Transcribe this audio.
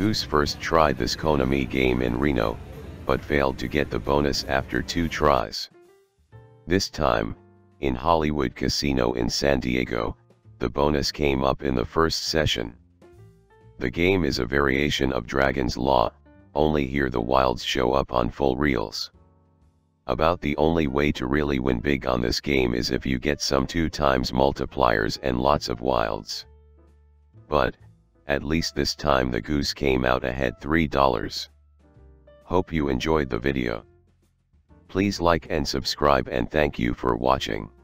Goose first tried this Konami game in Reno, but failed to get the bonus after 2 tries. This time, in Hollywood Casino in San Diego, the bonus came up in the first session. The game is a variation of Dragon's Law, only here the wilds show up on full reels. About the only way to really win big on this game is if you get some 2 times multipliers and lots of wilds. But, at least this time the goose came out ahead $3. Hope you enjoyed the video. Please like and subscribe, and thank you for watching.